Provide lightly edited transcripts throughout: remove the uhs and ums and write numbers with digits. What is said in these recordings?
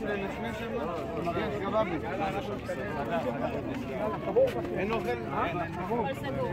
אין אוכל? הכל סגור.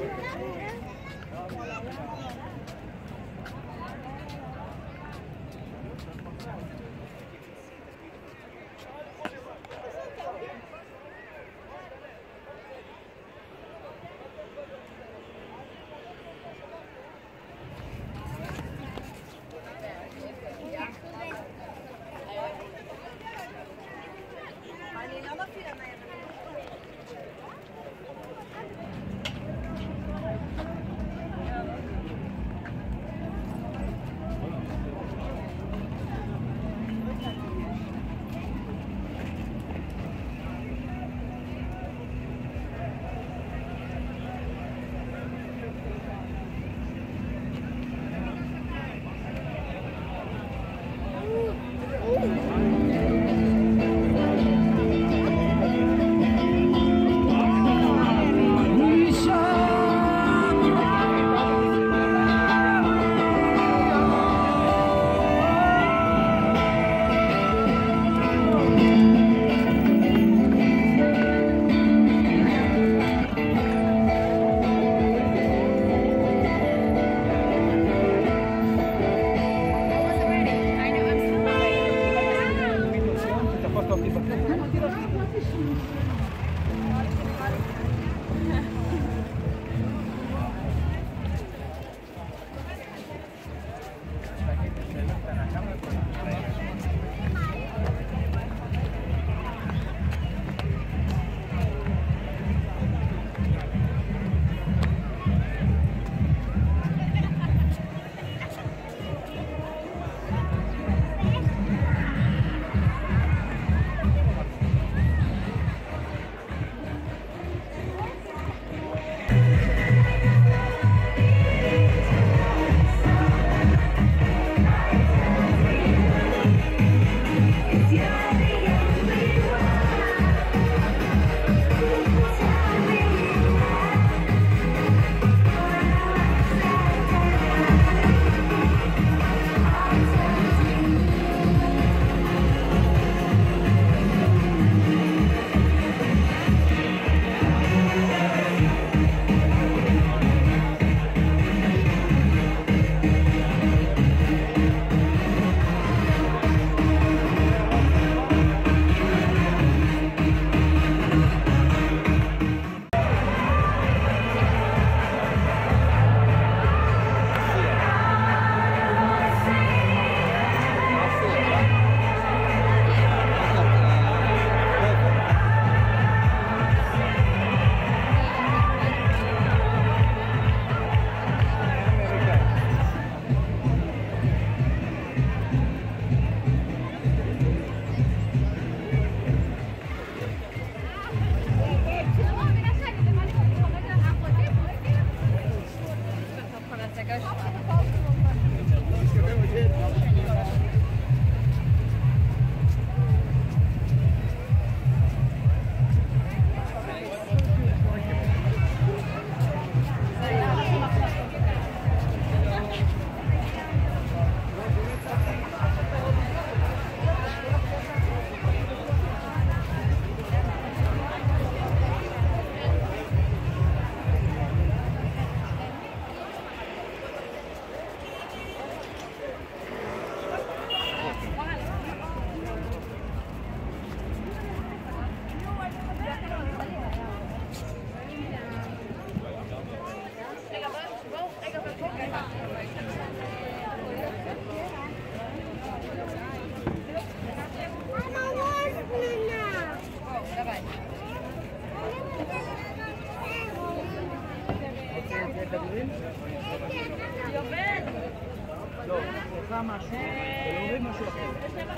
עשה משהו, ולהוריד משהו אחר.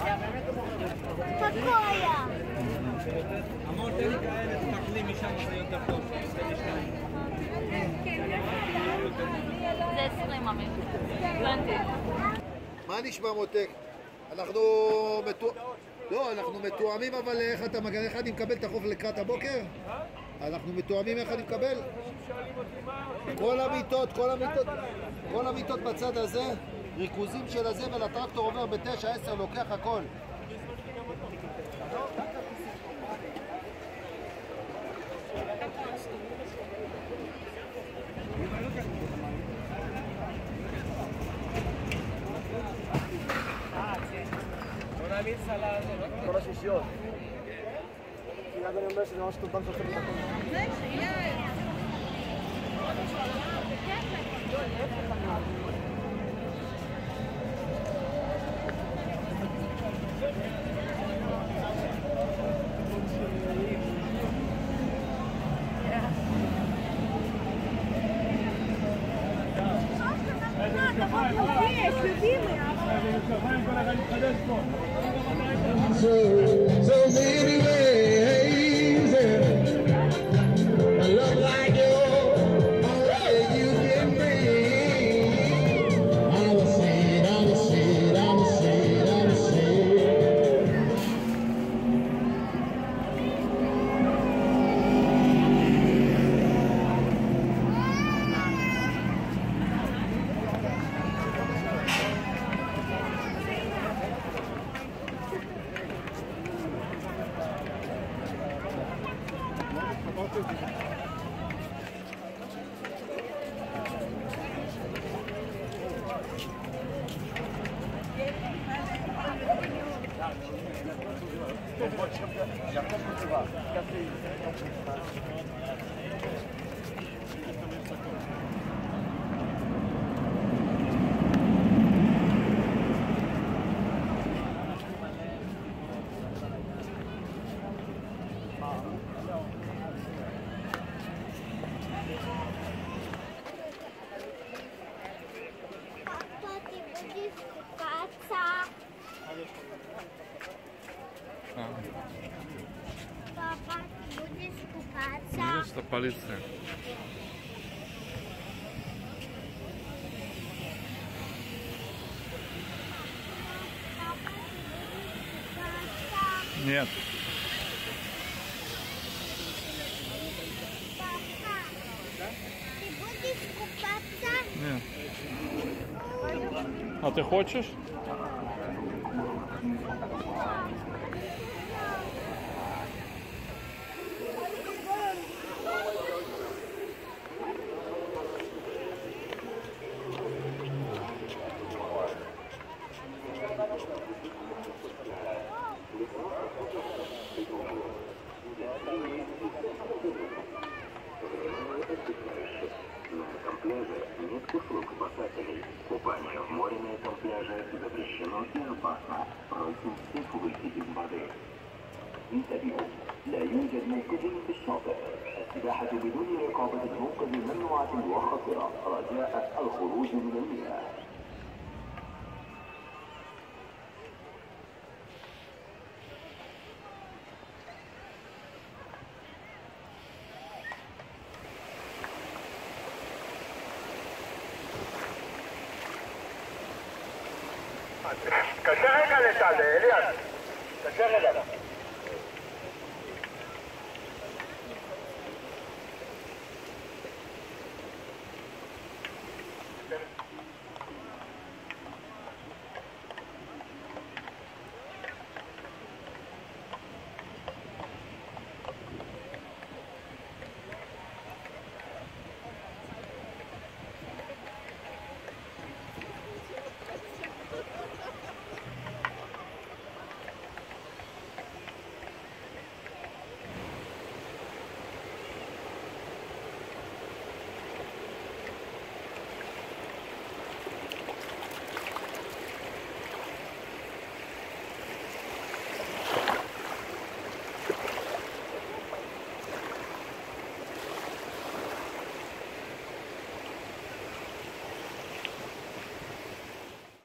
פקויה. אמור תן לי כאלה, תקלי משם זה יותר טוב. זה 20 אמיר. הבנתי. מה נשמע מותק? אנחנו מתואמים, אבל איך אני מקבל את החוף לקראת הבוקר? אנחנו מתואמים איך אני מקבל? כל המיטות בצד הזה, ריכוזים של הזבל, הטרקטור עובר ב9-10, לוקח הכל. כל השישיות. מיד אני אומר שזה ממש טוב בנק עושה ביטחון. So many ways, a love like yours, you can bring. I will say it, I will say it, I will say it, I will say it. Papa, ty budeš kúpať sa? Papa, ty budeš kúpať sa? Видишь, это полиция. Papa, ty budeš kúpať sa? Нет. Papa, ty budeš kúpať sa? Нет. А ты хочешь? Нет услуг спасателей. Купание в море на этом пляже запрещено и опасно. Просим всех выйти из воды. انتبهوا، لا يوجد منقذ في الشاطئ. السباحة بدون رقابة المنقذ ممنوعة وخطرة رجاء الخروج من المياه. קשה רגע לצד, אליאס. קשה רגע.